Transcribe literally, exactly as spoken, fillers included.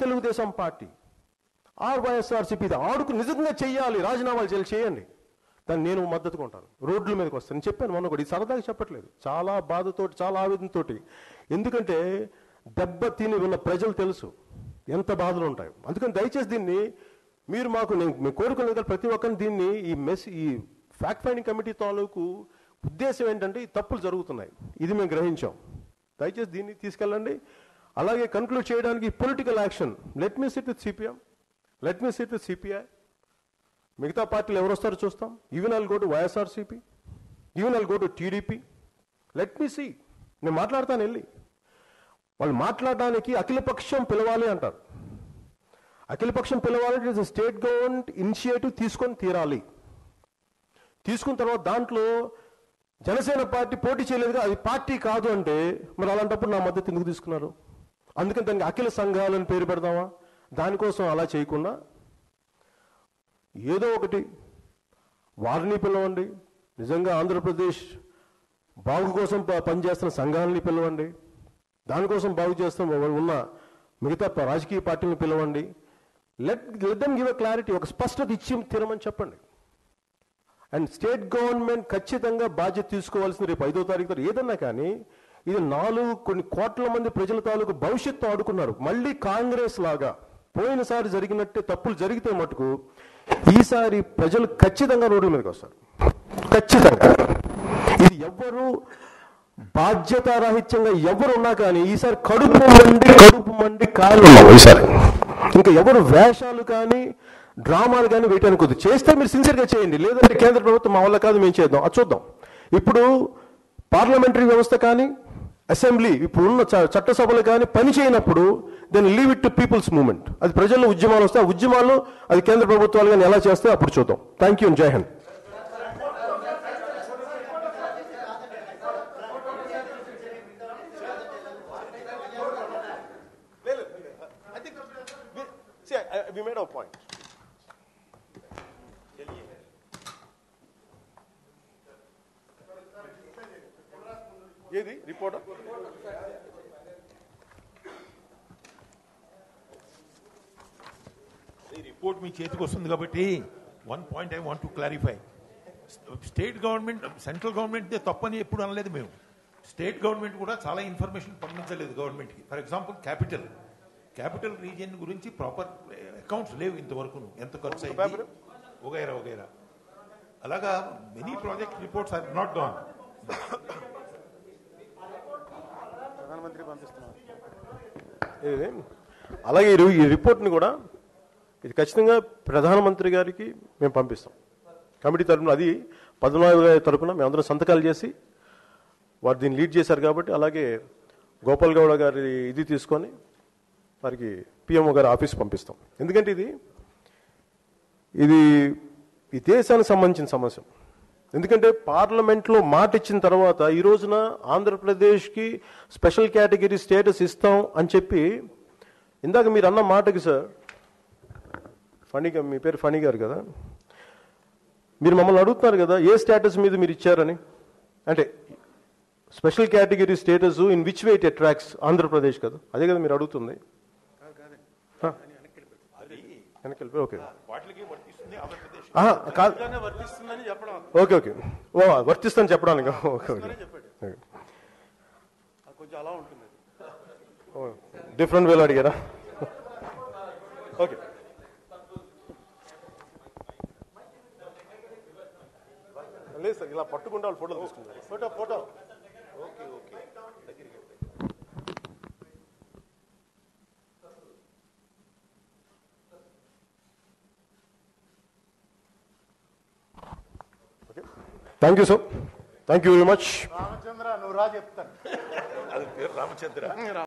Telugu Desam party or YSRCP ఆడుకు నిజంగా చెయ్యాలి, రాజీనామాలు చేయాలి, చేయండి, దాన్ని నేను మద్దతుగా ఉంటాను, రోడ్ల మీదకి వస్తాను. నేను చెప్పాను మొన్న కూడా, ఇది సరదాగా చెప్పట్లేదు, చాలా బాధతోటి, చాలా ఆవేదనతోటి. ఎందుకంటే దెబ్బ తిని ఉన్న ప్రజలు తెలుసు ఎంత బాధలు ఉంటాయి. అందుకని దయచేసి దీన్ని మీరు మాకు, నేను మేము కోరుకునే ప్రతి ఒక్కరిని దీన్ని ఈ మెస్ ఈ ఫ్యాక్ట్ ఫైండింగ్ కమిటీ తాలూకు ఉద్దేశం ఏంటంటే ఈ తప్పులు జరుగుతున్నాయి, ఇది మేము గ్రహించాం, దయచేసి దీన్ని తీసుకెళ్ళండి. అలాగే కన్క్లూడ్ చేయడానికి political action, let me sit with CPM, let me sit with CPI, మిగతా పార్టీలు ఎవరు వస్తారో చూస్తాం. Even I'll go to YSRCP, even I'll go to TDP, let me see. నేను మాట్లాడతాను వెళ్ళి, వాళ్ళు మాట్లాడడానికి అఖిలపక్షం పిలవాలి అంటారు. అఖిలపక్షం పిలవాలంటే ఇట్స్ స్టేట్ గవర్నమెంట్ ఇనిషియేటివ్ తీసుకొని తీరాలి. తీసుకున్న తర్వాత దాంట్లో జనసేన పార్టీ పోటీ చేయలేదుగా, అది పార్టీ కాదు అంటే మరి అలాంటప్పుడు నా మద్దతు ఎందుకు తీసుకున్నారు? అందుకని దానికి అఖిల సంఘాలని పేరు పెడదామా? దానికోసం అలా చేయకుండా ఏదో ఒకటి వారిని పిలవండి, నిజంగా ఆంధ్రప్రదేశ్ బాగు కోసం పనిచేస్తున్న సంఘాలని పిలవండి, దానికోసం బాగు చేస్తున్న ఉన్న మిగతా రాజకీయ పార్టీలను పిలవండి. Let let them give a clarity, ఒక స్పష్టత ఇచ్చి తీరమని చెప్పండి. అండ్ స్టేట్ గవర్నమెంట్ ఖచ్చితంగా బాధ్యత తీసుకోవాల్సింది రేపు ఐదో తారీఖు ఏదన్నా. కానీ ఇది నాలుగు కొన్ని కోట్ల మంది ప్రజల తాలూకు భవిష్యత్తు ఆడుకున్నారు. మళ్ళీ కాంగ్రెస్ లాగా పోయినసారి జరిగినట్టే తప్పులు జరిగితే మటుకు ఈసారి ప్రజలు ఖచ్చితంగా రోడ్ల మీదకి వస్తారు, ఖచ్చితంగా. ఇది ఎవ్వరు బాధ్యతారాహిత్యంగా ఎవరు ఉన్నా కానీ ఈసారి కడుపు మండి కడుపు మండి కాలు ఈసారి ఇంకా ఎవరు వేషాలు కానీ డ్రామాలు కానీ వేయటానికి వద్దు. చేస్తే మీరు సిన్సియర్గా చేయండి, లేదంటే కేంద్ర ప్రభుత్వం మా వల్ల కాదు మేము చేద్దాం, అది చూద్దాం. ఇప్పుడు పార్లమెంటరీ వ్యవస్థ కానీ అసెంబ్లీ ఇప్పుడున్న చట్టసభలు కానీ పని చేయనప్పుడు then leave it to people's movement. అది ప్రజల్లో ఉద్యమాలు వస్తే ఆ ఉద్యమాలు అది కేంద్ర ప్రభుత్వాలు కానీ ఎలా చేస్తే అప్పుడు చూద్దాం. థ్యాంక్ యూ, జై హింద్. We made our point. ఏది రిపోర్ట్? ఈ రిపోర్ట్ మీ చేతికి వస్తుంది కాబట్టి one point I want to clarify. State government central government తప్పని ఎప్పుడు అనలేదు మేము. స్టేట్ గవర్నమెంట్ కూడా చాలా ఇన్ఫర్మేషన్ పంపించలేదు గవర్నమెంట్కి. For example capital capital region గురించి ప్రాపర్ అకౌంట్స్ లేవు ఇంతవరకు, ఎంత ఖర్చు అయింది వగైరా వగైరా. అలాగా many project reports are not gone. ప్రధానమంత్రి పంపిస్తున్నారు. అలాగే ఈ రిపోర్ట్ని కూడా ఇది ఖచ్చితంగా ప్రధానమంత్రి గారికి మేము పంపిస్తాం కమిటీ తరఫున. అది పద్మనాభ గారి తరఫున మేమందరం సంతకాలు చేసి వారు దీన్ని లీడ్ చేశారు కాబట్టి, అలాగే గోపాల్ గౌడ గారి ఇది తీసుకొని వారికి పిఎంఓ గారి ఆఫీస్ పంపిస్తాం. ఎందుకంటే ఇది ఇది ఈ దేశానికి సంబంధించిన సమస్య. ఎందుకంటే పార్లమెంట్లో మాట ఇచ్చిన తర్వాత ఈ రోజున ఆంధ్రప్రదేశ్కి స్పెషల్ కేటగిరీ స్టేటస్ ఇస్తాం అని చెప్పి, ఇందాక మీరు అన్న మాటకి సార్ ఫణి, మీ పేరు ఫణి గారు కదా, మీరు మమ్మల్ని అడుగుతున్నారు కదా ఏ స్టేటస్ మీద మీరు ఇచ్చారని. అంటే special category status in which way it attracts Andhra Pradesh కదా, అదే కదా మీరు అడుగుతుంది. ఓకే ఓకే ఓకే ఓ వర్తిస్తుందని చెప్పడానికి ఓకే ఓకే కొంచెం అలా ఉంటుంది, డిఫరెంట్ వేలో అడిగారా? ఓకే లేదు సార్, ఇలా పట్టుకుంటే వాళ్ళు ఫోటోలు తీసుకుంటారు. Photo photo okay okay thank you sir, thank you very much. Ramachandra నువ్వు రా చెప్తాను. అది పేరు రామచంద్ర.